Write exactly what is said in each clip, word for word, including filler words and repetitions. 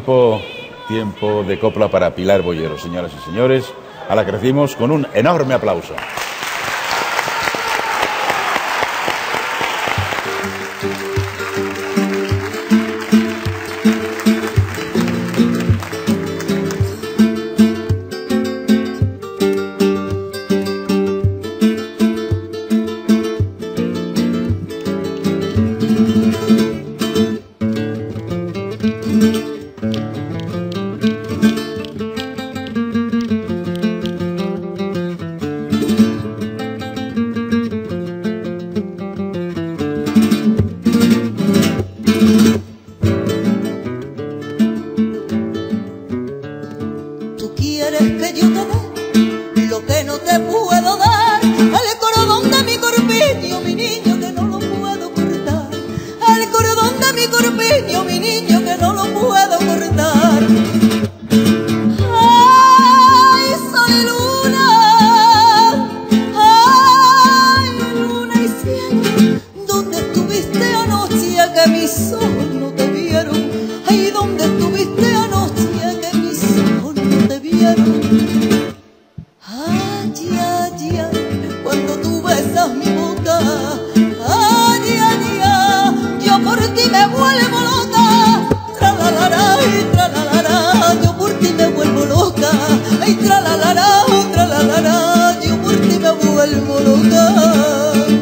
Tiempo, tiempo de copla para Pilar Boyero, señoras y señores, a la que recibimos con un enorme aplauso. ¿Quieres que yo te dé lo que no te puedo dar? El cordón de mi corpiño, mi niño, que no lo puedo cortar. El cordón de mi corpiño, mi niño, que no lo puedo cortar. Ay, sol y luna, ay, luna y cielo, ¿dónde estuviste anoche que mis ojos no te vieron? Ay, ¿dónde estuviste anoche que mis ojos no te vieron? Ay, ay, ay, cuando tú besas mi boca, ay, ay, ay, yo por ti me vuelvo loca, tra la la la, y tra la la la, yo por ti me vuelvo loca, ay, tra la la la, tra la la la, yo por ti me vuelvo loca.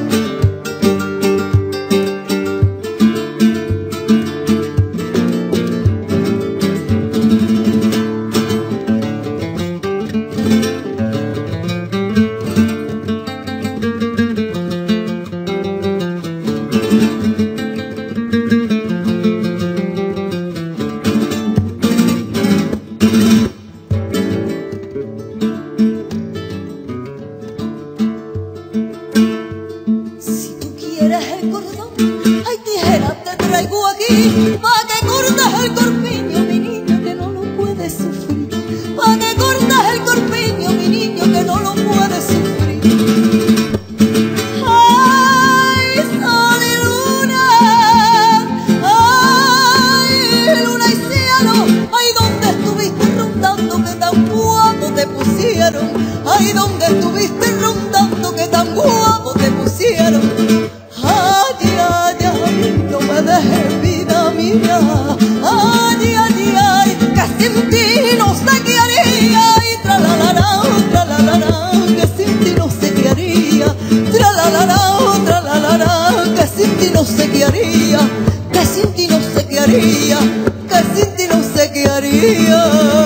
El cordón, ay, tijera te traigo aquí, pa' que cortes el corpiño, mi niño, que no lo puedes sufrir. Pa' que cortes el corpiño, mi niño, que no lo puedes sufrir. Ay, sol y luna, ay, luna y cielo, ay, ¿dónde estuviste rondando que tan guapo te pusieron? Ay, ¿dónde estuviste rondando que tan guapo te pusieron? Ay, ay, ay, no me dejes vida mía. Ay, ay, ay, que sin ti no sé qué haría. Y tra la la la, tra la la la, que sin ti no sé qué haría. Tra la la la, tra la la la, que sin ti no sé qué haría. Que sin ti no sé qué haría. Que sin ti no sé qué haría.